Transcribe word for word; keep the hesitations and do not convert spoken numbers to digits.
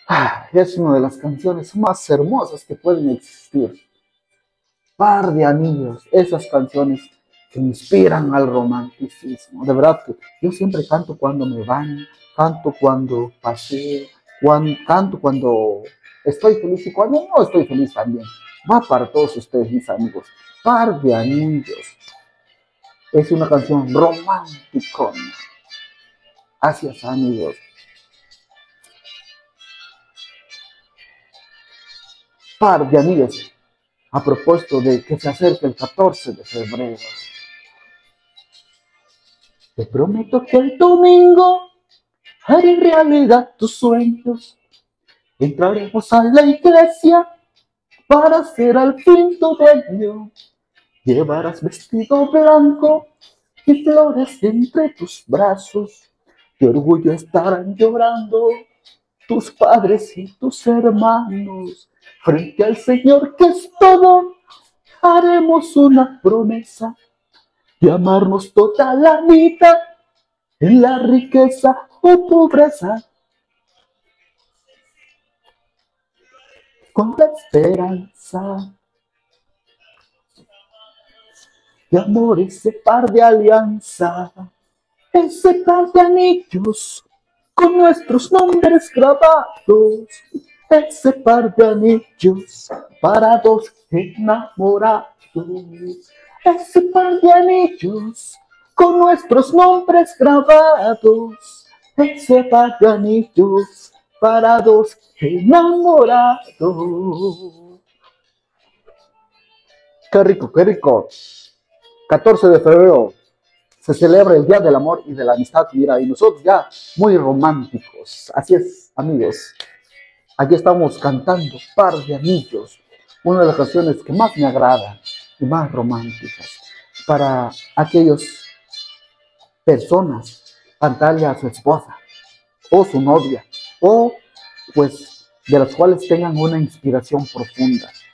Ah, es una de las canciones más hermosas que pueden existir. Par de anillos, esas canciones que inspiran al romanticismo. De verdad que yo siempre canto cuando me baño, canto cuando paseo, cuando, canto cuando estoy feliz y cuando no estoy feliz también. Va para todos ustedes, mis amigos. Par de anillos. Es una canción romántica. Gracias, amigos. Par de anillos. A propósito de que se acerca el catorce de febrero. Te prometo que el domingo haré realidad tus sueños. Entraremos a la iglesia para ser al fin tu dueño. Llevarás vestido blanco y flores entre tus brazos. De orgullo estarán llorando tus padres y tus hermanos. Frente al Señor que es todo, haremos una promesa de amarnos toda la vida, en la riqueza o pobreza, con la esperanza de amor, ese par de alianza, ese par de anillos con nuestros nombres grabados, ese par de anillos para dos enamorados, ese par de anillos con nuestros nombres grabados, ese par de anillos para dos enamorados. Qué rico, qué rico. catorce de febrero se celebra el Día del Amor y de la Amistad. Mira, y nosotros ya muy románticos. Así es, amigos. Aquí estamos cantando Par de Anillos, una de las canciones que más me agrada y más románticas para aquellas personas, cantarle a su esposa o su novia, o pues de las cuales tengan una inspiración profunda.